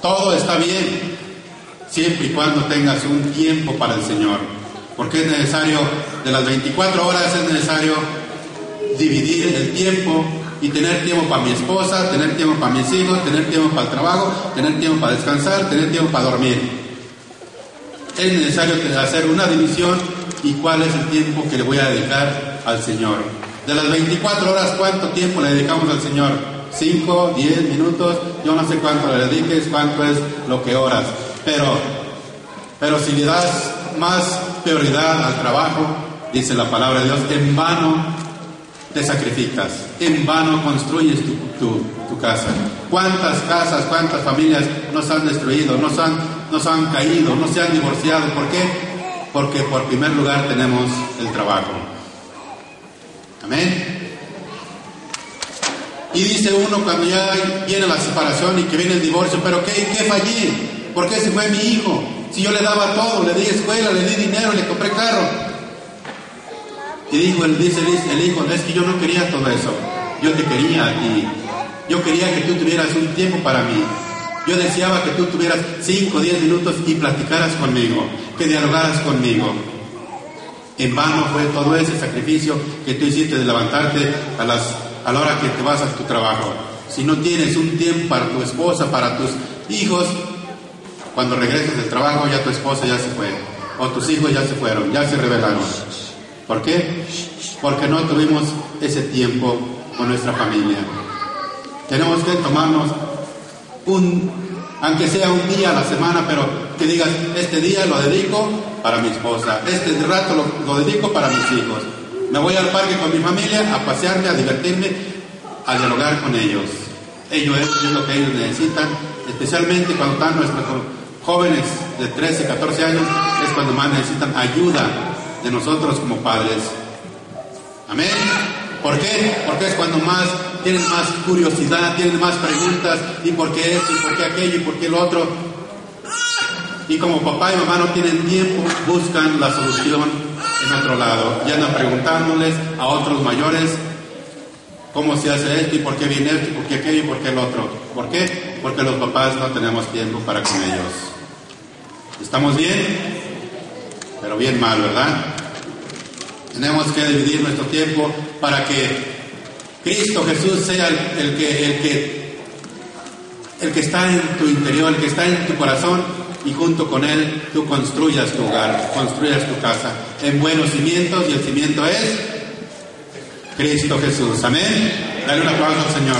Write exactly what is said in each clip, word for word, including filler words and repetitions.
Todo está bien, siempre y cuando tengas un tiempo para el Señor. Porque es necesario, de las veinticuatro horas es necesario dividir el tiempo y tener tiempo para mi esposa, tener tiempo para mis hijos, tener tiempo para el trabajo, tener tiempo para descansar, tener tiempo para dormir. Es necesario hacer una división y cuál es el tiempo que le voy a dedicar al Señor. De las veinticuatro horas, ¿cuánto tiempo le dedicamos al Señor? cinco, diez minutos, yo no sé cuánto le dediques, cuánto es lo que oras. Pero, pero si le das más prioridad al trabajo, dice la palabra de Dios, en vano te sacrificas, en vano construyes tu, tu, tu casa. ¿Cuántas casas, cuántas familias no se han destruido, no se han, no se han caído, no se han divorciado? ¿Por qué? Porque por primer lugar tenemos el trabajo. Amén. Y dice uno cuando ya viene la separación y que viene el divorcio, pero ¿qué, qué fallé? ¿Por qué se fue mi hijo? Si yo le daba todo, le di escuela, le di dinero, le compré carro. Y dijo, él dice el hijo, es que yo no quería todo eso. Yo te quería a ti. Yo quería que tú tuvieras un tiempo para mí. Yo deseaba que tú tuvieras cinco o diez minutos y platicaras conmigo, que dialogaras conmigo. En vano fue todo ese sacrificio que tú hiciste de levantarte a las a la hora que te vas a tu trabajo. Si no tienes un tiempo para tu esposa, para tus hijos, cuando regreses del trabajo ya tu esposa ya se fue, o tus hijos ya se fueron, ya se rebelaron. ¿Por qué? Porque no tuvimos ese tiempo con nuestra familia. Tenemos que tomarnos un, aunque sea un día a la semana, pero que digas, este día lo dedico para mi esposa, este rato lo, lo dedico para mis hijos. Me voy al parque con mi familia a pasearme, a divertirme, a dialogar con ellos. Ellos es lo que ellos necesitan, especialmente cuando están nuestros jóvenes de trece, catorce años, es cuando más necesitan ayuda de nosotros como padres. Amén. ¿Por qué? Porque es cuando más tienen más curiosidad, tienen más preguntas, y por qué esto, y por qué aquello, y por qué lo otro. Y como papá y mamá no tienen tiempo, buscan la solución en otro lado, y andan preguntándoles a otros mayores cómo se hace esto, y por qué viene esto, y por qué aquello, y por qué el otro. ¿Por qué? Porque los papás no tenemos tiempo para con ellos. ¿Estamos bien? Pero bien mal, ¿verdad? Tenemos que dividir nuestro tiempo para que Cristo Jesús sea el, el que el que el que está en tu interior, el que está en tu corazón, y junto con Él tú construyas tu hogar, construyas tu casa en buenos cimientos, y el cimiento es Cristo Jesús. Amén. Dale un aplauso al Señor.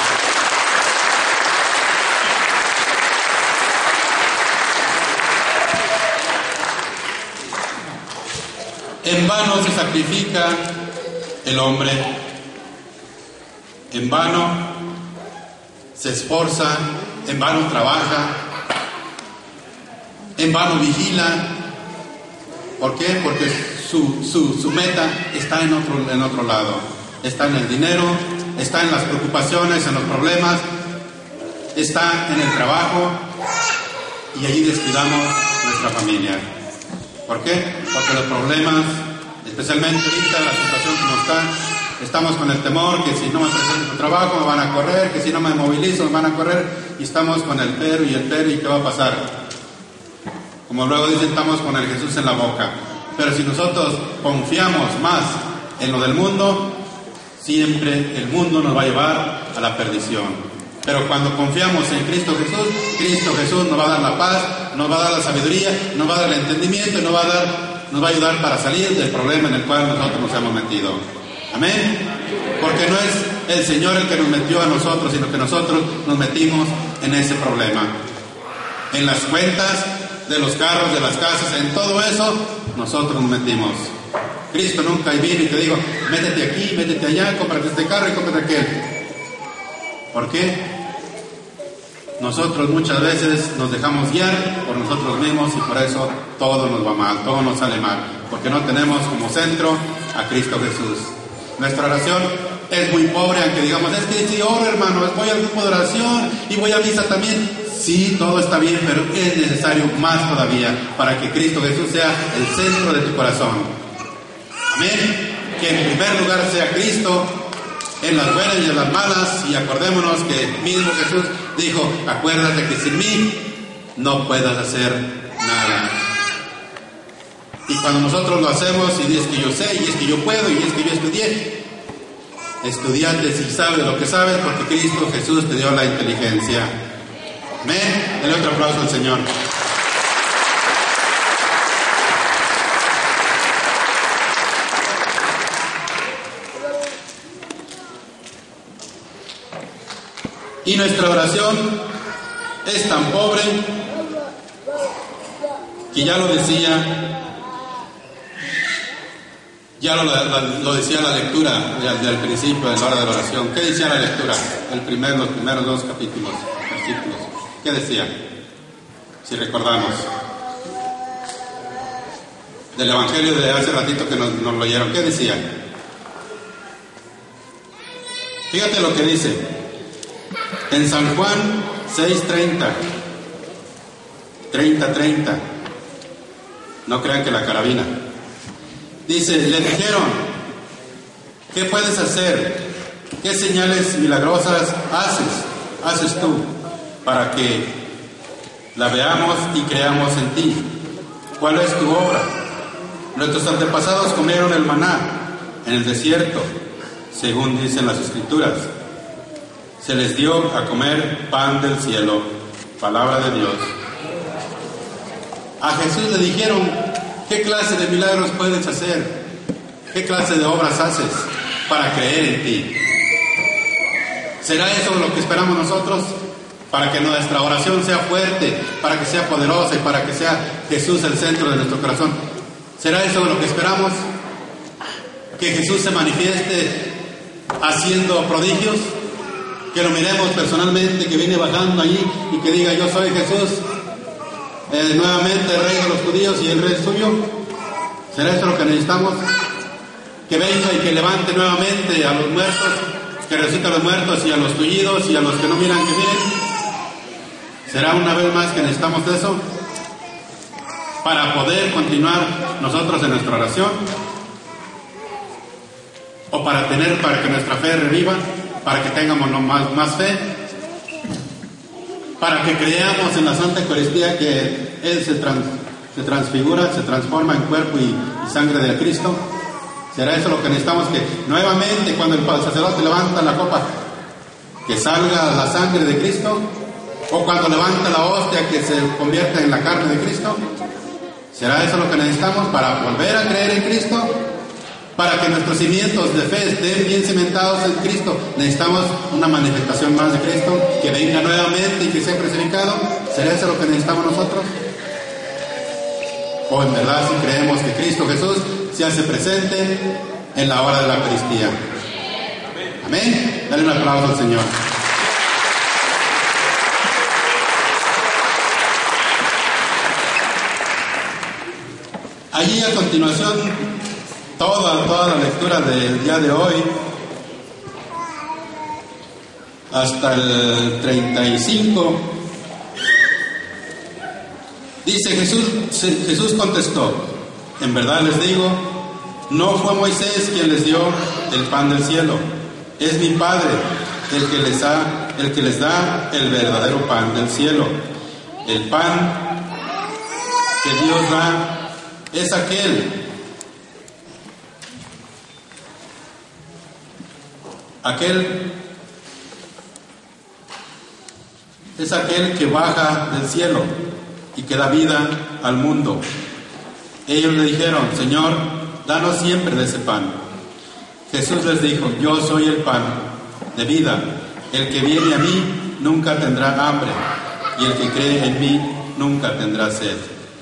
En vano se sacrifica el hombre, en vano se esforza, en vano trabaja, en vano vigila. ¿Por qué? Porque su, su, su meta está en otro, en otro lado. Está en el dinero, está en las preocupaciones, en los problemas, está en el trabajo, y allí descuidamos nuestra familia. ¿Por qué? Porque los problemas, especialmente ahorita, la situación como está, estamos con el temor que si no me presento el trabajo me van a correr, que si no me movilizo me van a correr, y estamos con el pero y el pero, y ¿qué va a pasar? Como luego dicen, estamos con el Jesús en la boca. Pero si nosotros confiamos más en lo del mundo, siempre el mundo nos va a llevar a la perdición. Pero cuando confiamos en Cristo Jesús, Cristo Jesús nos va a dar la paz, nos va a dar la sabiduría, nos va a dar el entendimiento, y nos va a dar, nos va a ayudar para salir del problema en el cual nosotros nos hemos metido. Amén. Porque no es el Señor el que nos metió a nosotros, sino que nosotros nos metimos en ese problema. En las cuentas de los carros, de las casas, en todo eso, nosotros nos metimos. Cristo nunca vino y te dijo, métete aquí, métete allá, cómprate este carro y cómprate aquel. ¿Por qué? Nosotros muchas veces nos dejamos guiar por nosotros mismos, y por eso todo nos va mal, todo nos sale mal, porque no tenemos como centro a Cristo Jesús. Nuestra oración es muy pobre, aunque digamos, es que si oro, hermano, voy al grupo de oración y voy a misa también. Sí, todo está bien, pero es necesario más todavía para que Cristo Jesús sea el centro de tu corazón. Amén. Que en primer lugar sea Cristo en las buenas y en las malas, y acordémonos que mismo Jesús dijo, acuérdate que sin mí no puedas hacer nada. Y cuando nosotros lo hacemos y es que yo sé, y es que yo puedo, y es que yo estudié, estudiante si sabes lo que sabes, porque Cristo Jesús te dio la inteligencia. Amén. Dale otro aplauso al Señor. Y nuestra oración es tan pobre que ya lo decía, ya lo, lo decía la lectura del principio de la hora de la oración. ¿Qué decía la lectura? El primer, los primeros dos capítulos, versículos. ¿Qué decía? Si recordamos. Del Evangelio de hace ratito que nos, nos lo leyeron. ¿Qué decía? Fíjate lo que dice. En San Juan seis treinta, treinta treinta, no crean que la carabina. Dice, le dijeron, ¿qué puedes hacer? ¿Qué señales milagrosas haces, haces tú para que la veamos y creamos en ti? ¿Cuál es tu obra? Nuestros antepasados comieron el maná en el desierto, según dicen las Escrituras. Se les dio a comer pan del cielo, palabra de Dios. A Jesús le dijeron, ¿qué clase de milagros puedes hacer? ¿Qué clase de obras haces para creer en ti? ¿Será eso lo que esperamos nosotros? Para que nuestra oración sea fuerte, para que sea poderosa y para que sea Jesús el centro de nuestro corazón. ¿Será eso lo que esperamos? ¿Que Jesús se manifieste haciendo prodigios? Que lo miremos personalmente, que viene bajando allí y que diga, yo soy Jesús, eh, nuevamente el rey de los judíos y el rey suyo. ¿Será eso lo que necesitamos? Que venga y que levante nuevamente a los muertos, que resucite a los muertos y a los tullidos y a los que no miran que miren. ¿Será una vez más que necesitamos eso? Para poder continuar nosotros en nuestra oración, o para tener, para que nuestra fe reviva, para que tengamos más, más fe, para que creamos en la Santa Eucaristía que Él se, trans, se transfigura, se transforma en cuerpo y, y sangre de Cristo. ¿Será eso lo que necesitamos? Que nuevamente cuando el sacerdote levanta la copa, que salga la sangre de Cristo, o cuando levanta la hostia, que se convierta en la carne de Cristo. ¿Será eso lo que necesitamos para volver a creer en Cristo? Para que nuestros cimientos de fe estén bien cimentados en Cristo, necesitamos una manifestación más de Cristo, que venga nuevamente y que sea crucificado. ¿Será eso lo que necesitamos nosotros? ¿O en verdad si creemos que Cristo Jesús se hace presente en la hora de la Eucaristía? Amén. Dale un aplauso al Señor. Allí a continuación, Toda, toda la lectura del día de hoy, hasta el treinta y cinco, dice Jesús, Jesús contestó, en verdad les digo, no fue Moisés quien les dio el pan del cielo, es mi Padre el que les da, el que les da el verdadero pan del cielo. El pan que Dios da es aquel Aquel es aquel que baja del cielo y que da vida al mundo. Ellos le dijeron, Señor, danos siempre de ese pan. Jesús les dijo, yo soy el pan de vida. El que viene a mí nunca tendrá hambre, y el que cree en mí nunca tendrá sed.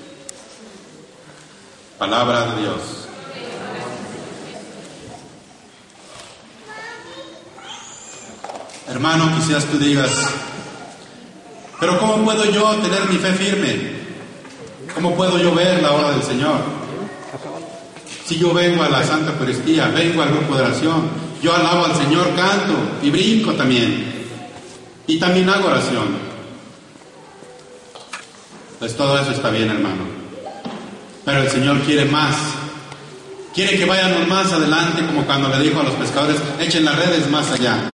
Palabra de Dios. Hermano, quizás tú digas, pero ¿cómo puedo yo tener mi fe firme? ¿Cómo puedo yo ver la obra del Señor? Si yo vengo a la Santa Eucaristía, vengo al grupo de oración, yo alabo al Señor, canto y brinco también, y también hago oración. Pues todo eso está bien, hermano, pero el Señor quiere más. Quiere que vayamos más adelante, como cuando le dijo a los pescadores, echen las redes más allá.